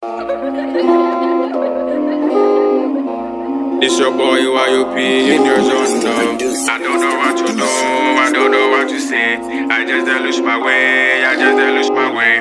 It's your boy YOP in your zone now. I don't know what to do, I don't know what to say. I just lose my way, I just lose my way.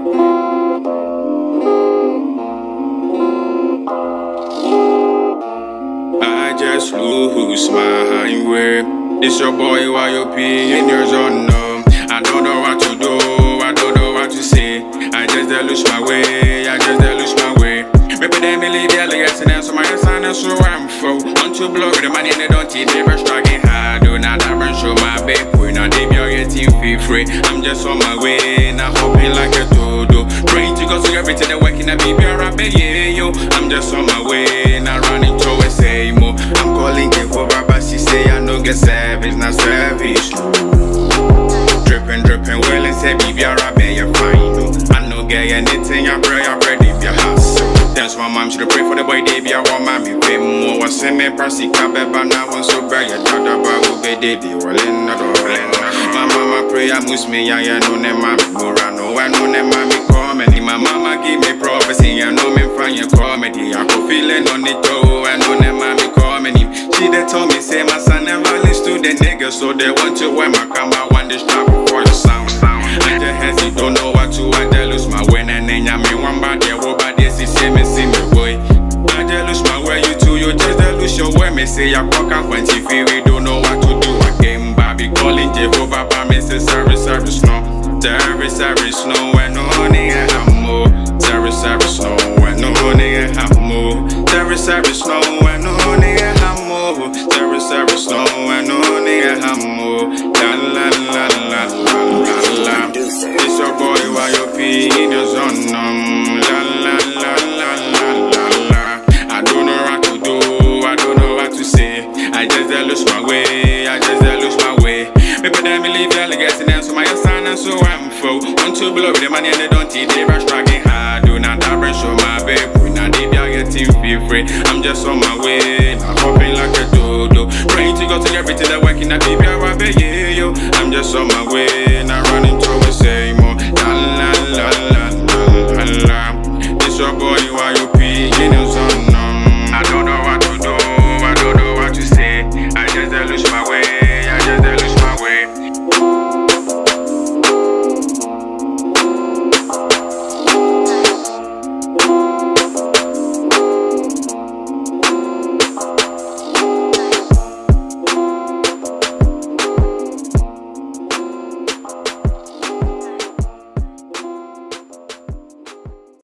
I just lose my way. It's your boy YOP in your zone now. I don't know what to do, I don't know what to say. I just lose my way, I just lose my way. Maybe they may leave the elegance and so my son and so I'm full. On to blow the money and they don't eat, never struggling hard. Do not ever show my babe, we not they be all getting feel free. I'm just on my way, now hoping like a dodo. Praying to go to everything that working a baby or a yeah, yo. I'm just on my way, now running to a say more. I'm calling Jehovah, but she say I no get service, not service. Dripping, well and say baby or a bay, you're fine. I no get anything, I pray if your house. That's why mom should pray for the boy, Davey. I want mommy way more. What's in me, Percy? Can't be by now. One so bright, you thought about who be Davey. Well, in the door, my mama pray, I must me. I know them, mommy. Morano, I know them, mommy. Comedy. My mama give me prophecy. I know me find your comedy. I go feeling on it, too. I know them, mommy. Comedy. She they told me, say, my son never listen to the niggas. So they want to wear my camera. One this trap for your sound. I just hesitate, don't know what to. I just lose my way. And then I mean, one body, see me boy. I just lose my way, you too, you just lose your way. Me say I walk out when TV, we don't know what to do again. Bobby calling Jehovah, but me say service no. Service no, when no honey I have more. Service no, when no honey I have more. Service no, when no honey I have more. Service no, when no honey I have more. La la la la la la la. It's your boy YOP in your zone. La la la la la la. I don't know what to do, I don't know what to say. I just lose my way, I just lose my way. Maybe they may leave the elegance and so my son and so I'm full. Want to blow the money and they don't eat, they rush struggling hard. Do not ever show my babe, we not they are getting feel free. I'm just on my way, not hopping like a dodo. Praying to go to everything that working at baby, yeah, yo. I'm just on my way.